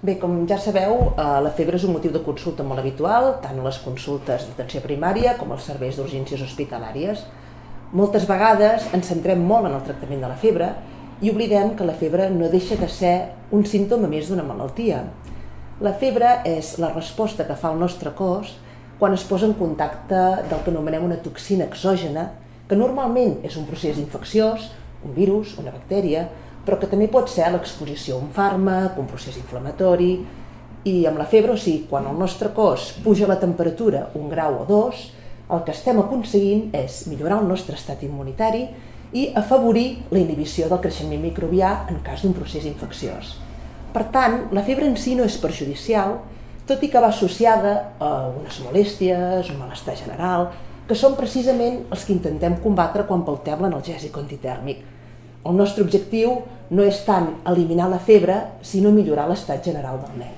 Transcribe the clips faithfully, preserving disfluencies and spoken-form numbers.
Bé, com ja sabeu, la febre és un motiu de consulta molt habitual, tant a les consultes d'atenció primària com als serveis d'urgències hospitalàries. Moltes vegades ens centrem molt en el tractament de la febre i oblidem que la febre no deixa de ser un símptoma més d'una malaltia. La febre és la resposta que fa el nostre cos quan es posa en contacte del que anomenem una toxina exògena, que normalment és un procés infecciós, un virus, una bactèria, però que també pot ser l'exposició a un fàrmac, un procés inflamatori, i amb la febre, o sigui, quan el nostre cos puja la temperatura un grau o dos, el que estem aconseguint és millorar el nostre estat immunitari i afavorir la inhibició del creixement microbià en cas d'un procés infecciós. Per tant, la febre en si no és perjudicial, tot i que va associada a unes molèsties, un malestar general, que són precisament els que intentem combatre quan pautem l'analgèsic antitèrmic. El nostre objectiu no és tant eliminar la febre, sinó millorar l'estat general del nen.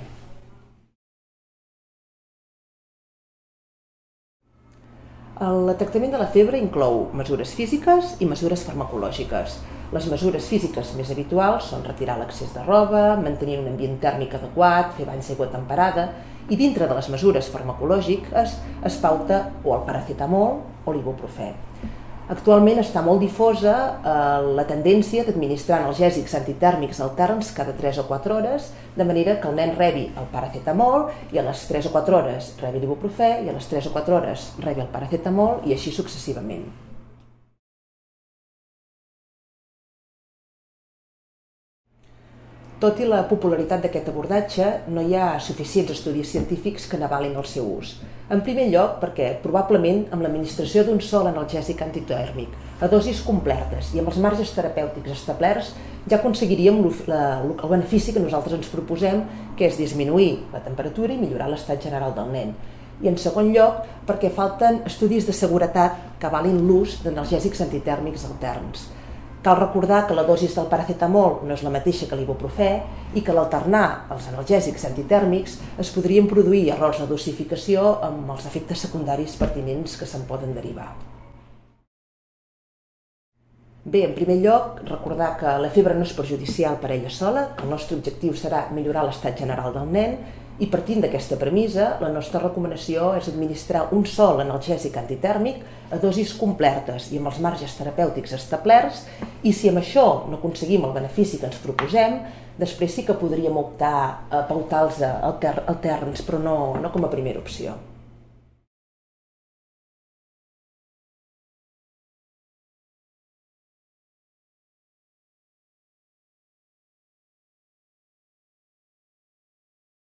El tractament de la febre inclou mesures físiques i mesures farmacològiques. Les mesures físiques més habituals són retirar l'excés de roba, mantenir un ambient tèrmic adequat, fer banys d'aigua temperada, i dintre de les mesures farmacològiques es pauta o el paracetamol o l'ibuprofè. Actualment està molt difosa la tendència d'administrar analgèsics antitèrmics alterns cada tres o quatre hores, de manera que el nen rebi el paracetamol i a les tres o quatre hores rebi l'ibuprofè i a les tres o quatre hores rebi el paracetamol i així successivament. Tot i la popularitat d'aquest abordatge, no hi ha suficients estudis científics que n'avalin el seu ús. En primer lloc, perquè probablement amb l'administració d'un sol analgèsic antitèrmic a dosis completes i amb els marges terapèutics establerts ja aconseguiríem el benefici que nosaltres ens proposem, que és disminuir la temperatura i millorar l'estat general del nen. I en segon lloc, perquè falten estudis de seguretat que avalin l'ús d'analgèsics antitèrmics alterns. Cal recordar que la dosis del paracetamol no és la mateixa que l'ibuprofè i que a l'alternar els analgèsics antitèrmics es podrien produir errors de dosificació amb els efectes secundaris pertinents que se'n poden derivar. Bé, en primer lloc, recordar que la febre no és perjudicial per ella sola, que el nostre objectiu serà millorar l'estat general del nen, i partint d'aquesta premissa, la nostra recomanació és administrar un sol analgèsic antitèrmic a dosis completes i amb els marges terapèutics establerts, i si amb això no aconseguim el benefici que ens proposem, després sí que podríem optar a pautar els alterns, però no com a primera opció.